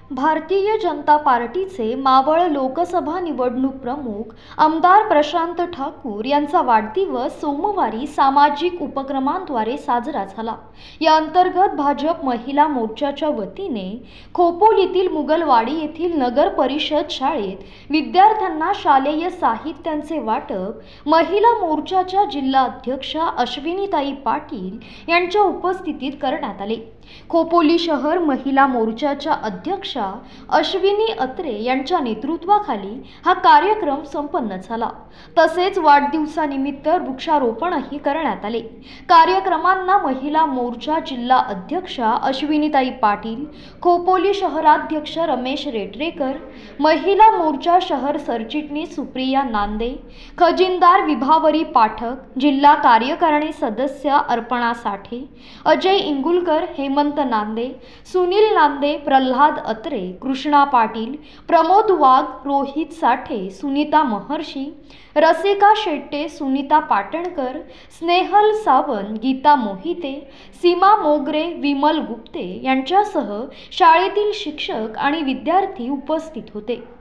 भारतीय जनता पार्टीचे मावळ लोकसभा निवडणूक प्रमुख आमदार प्रशांत ठाकूर यांचा वाढदिवस सोमवारी सामाजिक उपक्रमांद्वारे साजरा झाला। या अंतर्गत भाजप महिला मोर्चाच्या वतीने खोपोलीतील मुगलवाडी येथील नगर परिषद शाळेत विद्यार्थ्यांना शालेय साहित्यांचे वाटप महिला मोर्चाच्या जिल्हा अध्यक्षा अश्विनीताई पाटील यांच्या उपस्थितीत करण्यात आले। खोपोली शहर महिला मोर्चाच्या अध्यक्षा अश्विनी अत्रे यांच्या नेतृत्वाखाली हा कार्यक्रम संपन्न झाला। तसेच वाढदिवसानिमित्त वृक्षारोपणही करण्यात आले। कार्यक्रमांना महिला मोर्चा जिल्हा अध्यक्षा अश्विनीताई पाटील, खोपोली शहराध्यक्ष रमेश रेटरेकर, महिला मोर्चा शहर सरचिटणीस सुप्रिया नांदे, खजिनदार विभावरी पाठक, जिल्हा कार्यकारिणी सदस्य अर्पणा साठे, अजय इंगुलकर, हेमंत नांदे, सुनील नांदे, प्रल्हाद अत्रे, कृष्णा पाटील, प्रमोद वाघ, रोहित साठे, सुनीता महर्षी, रसिका शेट्टे, सुनीता पाटणकर, स्नेहल सावंत, गीता मोहिते, सीमा मोगरे, विमल गुप्ते यांच्यासह शाळेतील शिक्षक आणि विद्यार्थी उपस्थित होते।